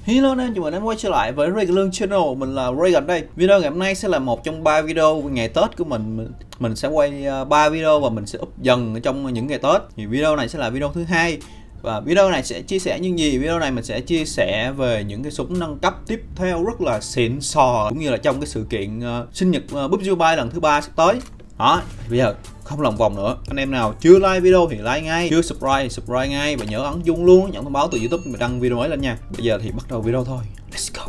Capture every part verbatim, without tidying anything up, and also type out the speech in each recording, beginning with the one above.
Hello anh em, chào mừng anh em quay trở lại với Regan Channel. Mình là Regan đây. Video ngày hôm nay sẽ là một trong ba video ngày Tết của mình. Mình sẽ quay ba video và mình sẽ up dần trong những ngày Tết. Thì video này sẽ là video thứ hai. Và video này sẽ chia sẻ những gì? Video này mình sẽ chia sẻ về những cái súng nâng cấp tiếp theo rất là xịn sò, cũng như là trong cái sự kiện uh, sinh nhật uh, pê u bê giê Mobile lần thứ ba sắp tới. Đó, bây giờ không lòng vòng nữa, anh em nào chưa like video thì like ngay, chưa subscribe subscribe ngay và nhớ ấn chuông luôn nhận thông báo từ YouTube khi mình đăng video mới lên nha. Bây giờ thì bắt đầu video thôi, let's go.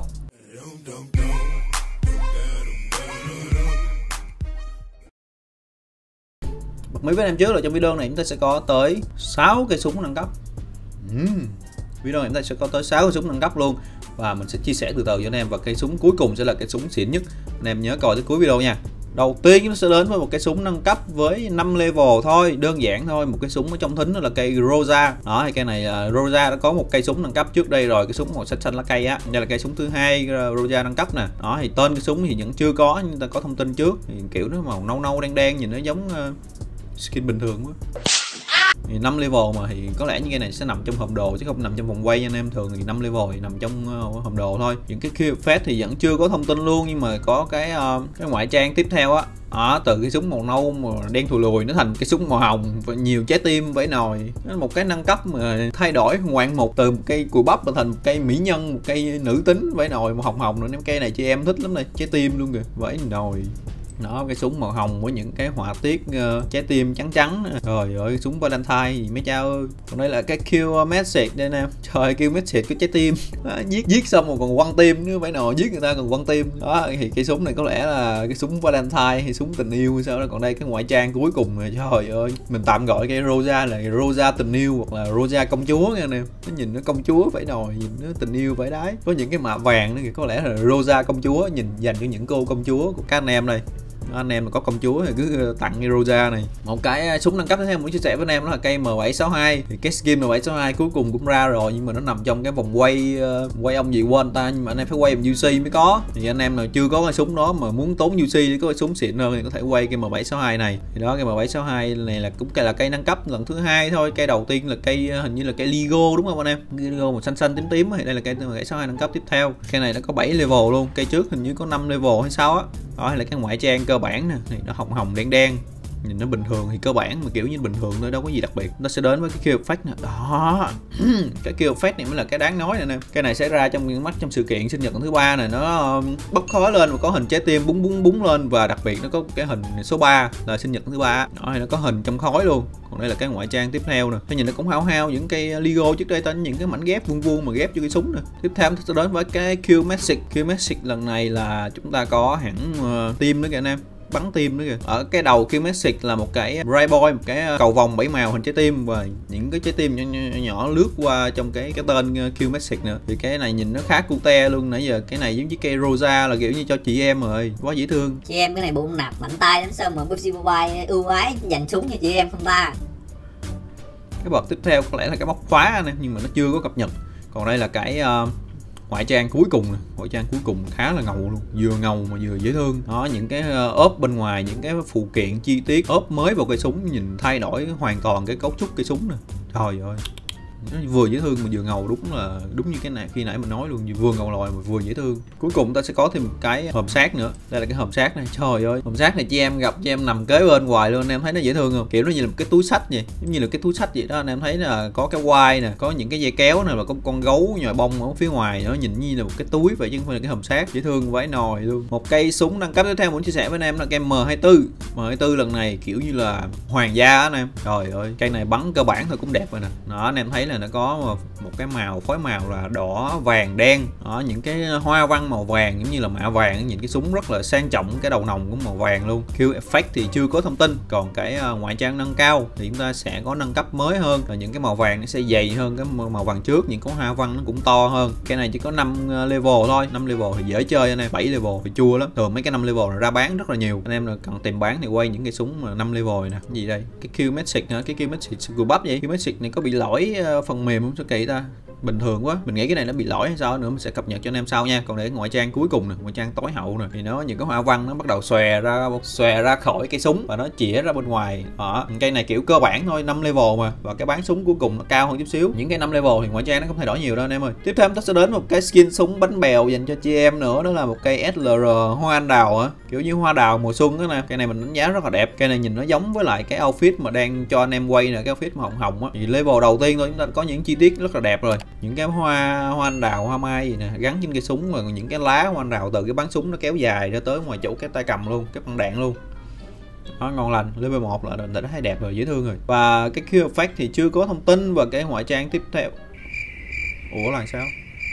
Bật mí với anh em trước là trong video này chúng ta sẽ có tới sáu cây súng nâng cấp. uhm. Video này chúng ta sẽ có tới sáu cây súng nâng cấp luôn, và mình sẽ chia sẻ từ từ cho anh em, và cây súng cuối cùng sẽ là cây súng xịn nhất. Anh em nhớ coi tới cuối video nha. Đầu tiên chúng ta sẽ đến với một cái súng nâng cấp với năm level thôi, đơn giản thôi. Một cái súng ở trong thính đó là cây Groza. Đó, hay cây này uh, Groza đã có một cây súng nâng cấp trước đây rồi, cái súng màu xanh xanh lá cây á. Đây là cây súng thứ hai uh, Groza nâng cấp nè. Đó, thì tên cái súng thì vẫn chưa có, nhưng ta có thông tin trước. Thì kiểu nó màu nâu nâu đen đen, nhìn nó giống uh, skin bình thường quá. Thì năm level mà thì có lẽ những cái này sẽ nằm trong hòm đồ chứ không nằm trong vòng quay anh em. Thường thì năm level thì nằm trong uh, hòm đồ thôi. Những cái kia phép thì vẫn chưa có thông tin luôn, nhưng mà có cái uh, cái ngoại trang tiếp theo á. Đó, từ cái súng màu nâu mà đen thùi lùi nó thành cái súng màu hồng và nhiều trái tim vẫy nồi. Một cái nâng cấp mà thay đổi ngoạn mục, từ một cây cùi bắp thành một cây mỹ nhân, một cây nữ tính vẫy nồi màu hồng hồng nữa. Em cây này chị em thích lắm này, trái tim luôn kìa, vẫy nồi. Đó, cái súng màu hồng với những cái họa tiết uh, trái tim trắng trắng. Rồi ơi, súng Valentine gì mấy cha ơi. Còn đây là cái kill message đây nè. Trời, kill message có trái tim. Đó, giết giết xong rồi còn quăng tim nữa, phải nồi giết người ta còn quăng tim. Đó, thì cái súng này có lẽ là cái súng Valentine hay súng tình yêu hay sao đó. Còn đây cái ngoại trang cuối cùng rồi, trời ơi, mình tạm gọi cái Rosa là Rosa tình yêu hoặc là Rosa công chúa nha nè. Nó nhìn nó công chúa phải nồi, nhìn nó tình yêu phải đái. Có những cái mạ vàng nữa kìa, có lẽ là Rosa công chúa, nhìn dành cho những cô công chúa của các anh em đây. Anh em mà có công chúa thì cứ tặng cái Rosa này. Một cái súng nâng cấp tiếp theo muốn chia sẻ với anh em đó là cây M bảy sáu hai. Thì cái skin M bảy sáu hai cuối cùng cũng ra rồi, nhưng mà nó nằm trong cái vòng quay uh, quay ông gì quên ta, nhưng mà anh em phải quay bằng u xê mới có. Thì anh em nào chưa có cái súng đó mà muốn tốn u xê để có cái súng xịn hơn thì có thể quay cái M bảy sáu hai này. Thì đó, cái M bảy sáu hai này là cũng là cây nâng cấp lần thứ hai thôi. Cây đầu tiên là cây hình như là cây Ligo đúng không anh em? Ligo màu xanh xanh tím tím thì đây là cây M bảy sáu hai nâng cấp tiếp theo. Cây này nó có bảy level luôn, cây trước hình như có năm level hay sao á. Đó, hay là cái ngoại trang cơ bản nè, thì nó hồng hồng đen đen, nhìn nó bình thường thì cơ bản mà kiểu như bình thường thôi, đâu có gì đặc biệt. Nó sẽ đến với cái kill effect nè. Đó. Cái kill effect này mới là cái đáng nói nè nè. Cái này sẽ ra trong những mắt trong sự kiện sinh nhật lần thứ ba này, nó bốc khói lên và có hình trái tim búng búng búng lên, và đặc biệt nó có cái hình số ba là sinh nhật lần thứ ba. Đó, thì nó có hình trong khói luôn. Còn đây là cái ngoại trang tiếp theo nè. Cái nhìn nó cũng hao hao những cây Lego trước đây, tên những cái mảnh ghép vuông vuông mà ghép cho cái súng nè. Tiếp theo sẽ đến với cái kill message. Kill message lần này là chúng ta có hẳn uh, tim nữa kìa anh em, bắn tim nữa kìa. Ở cái đầu kill message là một cái bright boy, một cái cầu vòng bảy màu hình trái tim, và những cái trái tim nhỏ, nhỏ, nhỏ lướt qua trong cái cái tên kill message nữa. Thì cái này nhìn nó khá cute luôn. Nãy giờ cái này giống như cây Rosa là kiểu như cho chị em rồi, quá dễ thương. Chị em cái này bụng nạp mạnh tay lắm, sao mà pê u bê giê Mobile ưu ái dành súng cho chị em không ta? Cái bậc tiếp theo có lẽ là cái móc khóa nè, nhưng mà nó chưa có cập nhật. Còn đây là cái uh, ngoại trang cuối cùng nè. Ngoại trang cuối cùng khá là ngầu luôn, vừa ngầu mà vừa dễ thương. Đó, những cái ốp bên ngoài, những cái phụ kiện chi tiết ốp mới vào cây súng, nhìn thay đổi hoàn toàn cái cấu trúc cây súng nè. Trời ơi, nó vừa dễ thương mà vừa ngầu, đúng là đúng như cái này khi nãy mình nói luôn, vừa ngầu lòi mà vừa dễ thương. Cuối cùng ta sẽ có thêm một cái hòm sát nữa. Đây là cái hòm sát này. Trời ơi, hòm sát này chị em gặp chị em nằm kế bên hoài luôn, anh em thấy nó dễ thương không? Kiểu nó như là một cái túi sách vậy, giống như là cái túi sách vậy đó. Anh em thấy là có cái quai nè, có những cái dây kéo này, và có con gấu nhồi bông ở phía ngoài, nó nhìn như là một cái túi vậy chứ không phải là cái hòm sát. Dễ thương vãi nồi luôn. Một cây súng nâng cấp tiếp theo muốn chia sẻ với anh em là cây M hai tư. M hai tư lần này kiểu như là hoàng gia anh em. Trời ơi, cây này bắn cơ bản thôi cũng đẹp rồi nè. Đó, anh em thấy là nó có một cái màu phối màu là đỏ vàng đen. Đó, những cái hoa văn màu vàng giống như là mạ vàng, nhìn cái súng rất là sang trọng, cái đầu nòng cũng màu vàng luôn. Kill effect thì chưa có thông tin. Còn cái uh, ngoại trang nâng cao thì chúng ta sẽ có nâng cấp mới hơn, là những cái màu vàng nó sẽ dày hơn cái màu vàng trước, những cái hoa văn nó cũng to hơn. Cái này chỉ có năm level thôi, năm level thì dễ chơi anh em, bảy level thì chua lắm. Thường mấy cái năm level này ra bán rất là nhiều. Anh em là cần tìm bán thì quay những cái súng mà năm level này nè. Cái gì đây? Cái kill message nữa, cái kill message của bắp vậy. Kill message này có bị lỗi uh, phần mềm không, sao kỳ ta? bình thường quá, mình nghĩ cái này nó bị lỗi hay sao nữa, mình sẽ cập nhật cho anh em sau nha. Còn để ngoại trang cuối cùng nè, ngoại trang tối hậu nè, thì nó những cái hoa văn nó bắt đầu xòe ra xòe ra khỏi cây súng và nó chĩa ra bên ngoài. Đó, cây này kiểu cơ bản thôi, năm level mà, và cái bán súng cuối cùng nó cao hơn chút xíu. Những cái năm level thì ngoại trang nó không thay đổi nhiều đâu anh em ơi. Tiếp theo chúng ta sẽ đến một cái skin súng bánh bèo dành cho chị em nữa, đó là một cây ét lờ rờ hoa anh đào á, kiểu như hoa đào mùa xuân đó nè. Cây này mình đánh giá rất là đẹp. Cây này nhìn nó giống với lại cái outfit mà đang cho anh em quay nè, cái outfit mà hồng hồng á. Thì level đầu tiên thôi chúng ta có những chi tiết rất là đẹp rồi. Những cái hoa hoa anh đào, hoa mai gì nè gắn trên cây súng, và những cái lá hoa anh đào từ cái bắn súng nó kéo dài ra tới ngoài chỗ cái tay cầm luôn, cái băng đạn luôn. Đó, ngon lành. Level một là đã thấy đẹp rồi, dễ thương rồi. Và cái Q effect thì chưa có thông tin. Và cái ngoại trang tiếp theo, ủa là sao?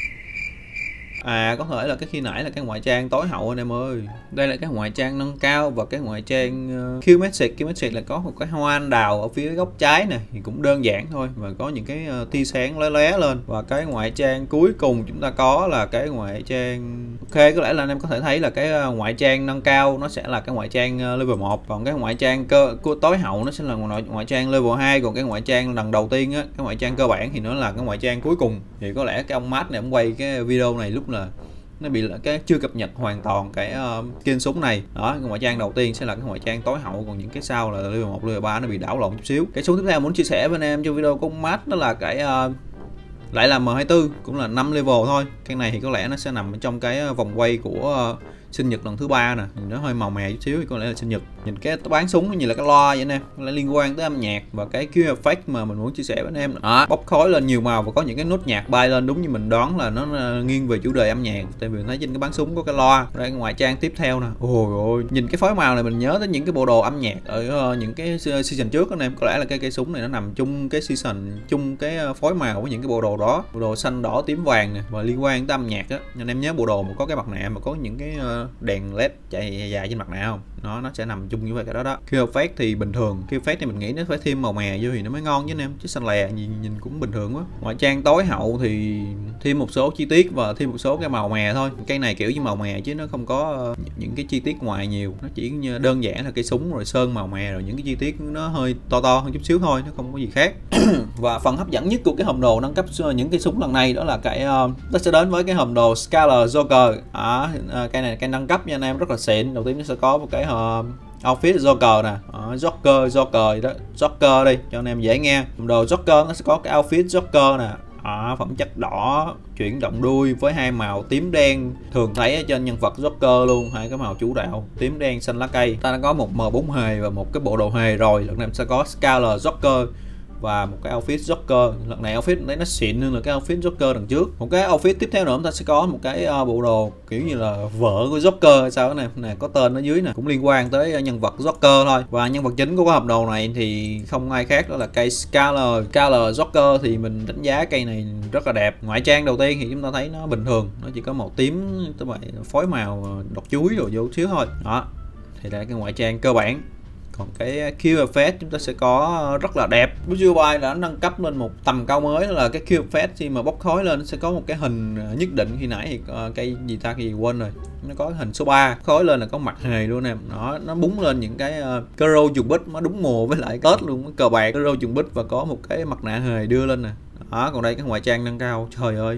À, có thể là cái khi nãy là cái ngoại trang tối hậu anh em ơi. Đây là cái ngoại trang nâng cao và cái ngoại trang uh, Q-Magic. Q-Magic là có một cái hoa anh đào ở phía góc trái này, thì cũng đơn giản thôi, và có những cái uh, tia sáng lóe lóe lên. Và cái ngoại trang cuối cùng chúng ta có là cái ngoại trang, ok, có lẽ là anh em có thể thấy là cái uh, ngoại trang nâng cao nó sẽ là cái ngoại trang uh, level một, còn cái ngoại trang cơ của tối hậu nó sẽ là ngoại, ngoại trang level hai, còn cái ngoại trang lần đầu tiên á, cái ngoại trang cơ bản thì nó là cái ngoại trang cuối cùng. Thì có lẽ cái ông Matt này ông quay cái video này lúc là nó bị là cái chưa cập nhật hoàn toàn cái uh, skin súng này. Đó, cái ngoại trang đầu tiên sẽ là cái ngoại trang tối hậu, còn những cái sau là level một, level ba nó bị đảo lộn chút xíu. Cái súng tiếp theo muốn chia sẻ với anh em trong video của ông Matt đó là cái uh, lại là M hai mươi tư, cũng là năm level thôi. Cái này thì có lẽ nó sẽ nằm trong cái vòng quay của uh, sinh nhật lần thứ ba nè, nó hơi màu mè chút xíu thì có lẽ là sinh nhật. Nhìn cái bán súng nó như là cái loa vậy nè, nó liên quan tới âm nhạc. Và cái Q effect mà mình muốn chia sẻ với anh em đó, bốc khói lên nhiều màu và có những cái nốt nhạc bay lên, đúng như mình đoán là nó nghiêng về chủ đề âm nhạc, tại vì mình thấy trên cái bán súng có cái loa. Đây ngoại trang tiếp theo nè, ôi ôi, nhìn cái phối màu này mình nhớ tới những cái bộ đồ âm nhạc ở uh, những cái season trước anh em. Có lẽ là cái cây súng này nó nằm chung cái season, chung cái phối màu với những cái bộ đồ đó, bộ đồ xanh đỏ tím vàng nè, và liên quan tới âm nhạc á. Anh em nhớ bộ đồ mà có cái mặt nạ mà có những cái uh, đèn led chạy dài trên mặt nạ không? Nó nó sẽ nằm chung như vậy cái đó đó. Q effect thì bình thường, Q effect thì mình nghĩ nó phải thêm màu mè vô thì nó mới ngon chứ anh em, chứ xanh lè nhìn, nhìn cũng bình thường quá. Ngoại trang tối hậu thì thêm một số chi tiết và thêm một số cái màu mè thôi. Cây này kiểu như màu mè chứ nó không có uh, những cái chi tiết ngoài nhiều, nó chỉ như đơn giản là cây súng rồi sơn màu mè, rồi những cái chi tiết nó hơi to to hơn chút xíu thôi, nó không có gì khác. Và phần hấp dẫn nhất của cái hòm đồ nâng cấp những cái súng lần này đó là cái uh, nó sẽ đến với cái hòm đồ Scarlet Joker. À, uh, cây này cây nâng cấp nha anh em, rất là xịn. Đầu tiên nó sẽ có một cái uh, outfit Joker nè, uh, Joker Joker đó, Joker đi cho anh em dễ nghe. Hòm đồ Joker nó sẽ có cái outfit Joker nè, à, phẩm chất đỏ chuyển động đuôi với hai màu tím đen thường thấy ở trên nhân vật Joker luôn, hai cái màu chủ đạo tím đen xanh lá cây. Ta đã có một M bốn hề và một cái bộ đồ hề rồi, lần này sẽ có Scarlet Joker và một cái outfit Joker. Lần này outfit đấy nó xịn hơn là cái outfit Joker lần trước. Một cái outfit tiếp theo nữa chúng ta sẽ có một cái uh, bộ đồ kiểu như là vợ của Joker hay sao này, này có tên ở dưới nè, cũng liên quan tới nhân vật Joker thôi. Và nhân vật chính của cái hộp đồ này thì không ai khác đó là cây Scarlet Scarlet Joker. Thì mình đánh giá cây này rất là đẹp. Ngoại trang đầu tiên thì chúng ta thấy nó bình thường, nó chỉ có màu tím tới vậy, phối màu đọt chuối rồi vô xíu thôi. Đó, thì đây là cái ngoại trang cơ bản. Còn cái Q effect chúng ta sẽ có rất là đẹp. Build đã nâng cấp lên một tầm cao mới, đó là cái Q effect khi mà bốc khói lên nó sẽ có một cái hình nhất định. Khi nãy thì uh, cây gì ta thì quên rồi, nó có cái hình số ba, khói lên là có mặt hề luôn em. Nó nó búng lên những cái uh, cơ râu trùng bích, nó đúng mùa với lại Tết luôn, cái cờ bạc cơ râu trùng bích và có một cái mặt nạ hề đưa lên nè. Đó, còn đây cái ngoại trang nâng cao, trời ơi,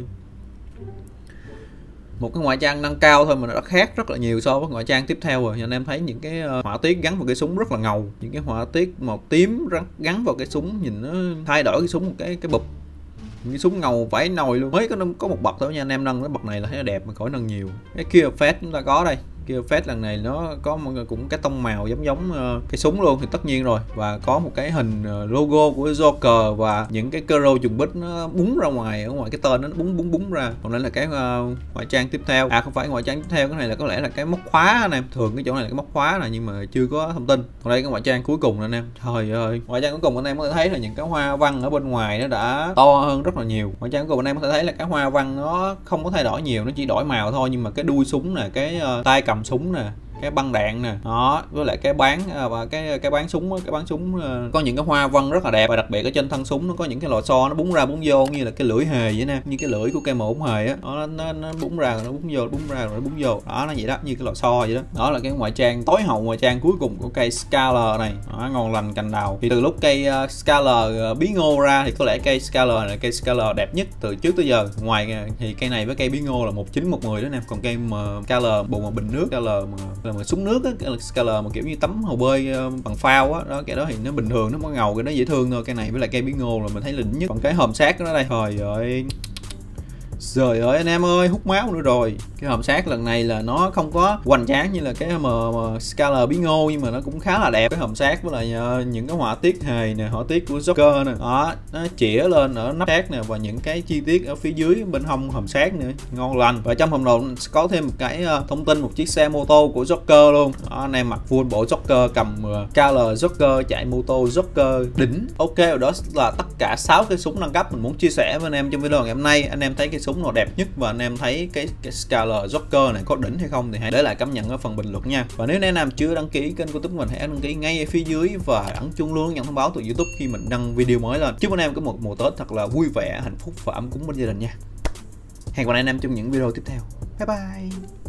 một cái ngoại trang nâng cao thôi mà nó đã khác rất là nhiều so với ngoại trang tiếp theo rồi. Anh em thấy những cái họa tiết gắn vào cái súng rất là ngầu, những cái họa tiết màu tím gắn vào cái súng nhìn nó thay đổi cái súng một cái cái bụp, cái súng ngầu vãi nồi luôn. Mới có có một bậc thôi nha anh em, nâng cái bậc này là thấy nó đẹp mà khỏi nâng nhiều. Cái Q effect chúng ta có đây, Q effect lần này nó có một cũng cái tông màu giống giống uh, cái súng luôn thì tất nhiên rồi, và có một cái hình uh, logo của Joker và những cái cơ râu trùng bích nó búng ra ngoài, ở ngoài cái tên nó búng búng búng ra. Còn đây là cái uh, ngoại trang tiếp theo, à không phải ngoại trang tiếp theo, cái này là có lẽ là cái móc khóa anh em. Thường cái chỗ này là cái móc khóa này nhưng mà chưa có thông tin. Còn đây cái ngoại trang cuối cùng anh em, trời ơi, ngoại trang cuối cùng anh em có thể thấy là những cái hoa văn ở bên ngoài nó đã to hơn rất là nhiều. Ngoại trang cuối cùng anh em có thể thấy là cái hoa văn nó không có thay đổi nhiều, nó chỉ đổi màu thôi, nhưng mà cái đuôi súng nè, cái uh, tay cầm súng nè, cái băng đạn nè, đó, với lại cái bán và cái cái bán súng cái bán súng có những cái hoa văn rất là đẹp, và đặc biệt ở trên thân súng nó có những cái lò xo nó búng ra búng vô như là cái lưỡi hề vậy nè, như cái lưỡi của cây mổ ống hề á, nó nó nó búng ra rồi nó búng vô, búng ra rồi nó búng vô, đó nó vậy đó, như cái lò xo vậy đó. Đó là cái ngoại trang tối hậu, ngoại trang cuối cùng của cây Scalar này, đó, ngon lành cành đào. Thì từ lúc cây uh, Scalar uh, bí ngô ra thì có lẽ cây Scalar này là cây Scalar đẹp nhất từ trước tới giờ. Ngoài uh, thì cây này với cây bí ngô là một chín một mười đó nè, còn cây mà Scalar bộ mà bình nước, Scalar mà, mà súng nước á, Scalar mà kiểu như tắm hồ bơi uh, bằng phao á, đó cái đó thì nó bình thường, nó có ngầu, cái nó dễ thương thôi. Cây này với lại cây bí ngô là mình thấy là đỉnh nhất. Còn cái hòm sát nó đây, trời ơi, trời ơi anh em ơi, hút máu nữa rồi. Cái hòm sát lần này là nó không có hoành tráng như là cái mà, mà Scalar bí ngô, nhưng mà nó cũng khá là đẹp. Cái hòm sát với lại uh, những cái họa tiết hề nè, họa tiết của Joker nè, đó nó chĩa lên ở nắp sát nè, và những cái chi tiết ở phía dưới bên hông hòm sát nữa, ngon lành. Và trong hòm đồ có thêm một cái uh, thông tin, một chiếc xe mô tô của Joker luôn. Đó, anh em mặc full bộ Joker, cầm uh, Scalar Joker, chạy mô tô Joker đỉnh. Ok, đó là tất cả sáu cái súng nâng cấp mình muốn chia sẻ với anh em trong video ngày hôm nay. Anh em thấy cái súng nào đẹp nhất và anh em thấy cái, cái Scalar Joker này có đỉnh hay không thì hãy để lại cảm nhận ở phần bình luận nha. Và nếu anh em chưa đăng ký kênh của YouTube mình, hãy đăng ký ngay ở phía dưới và ấn chuông luôn nhận thông báo từ YouTube khi mình đăng video mới lên. Chúc anh em có một mùa Tết thật là vui vẻ, hạnh phúc và ấm cúng bên gia đình nha. Hẹn gặp lại anh em trong những video tiếp theo. Bye bye.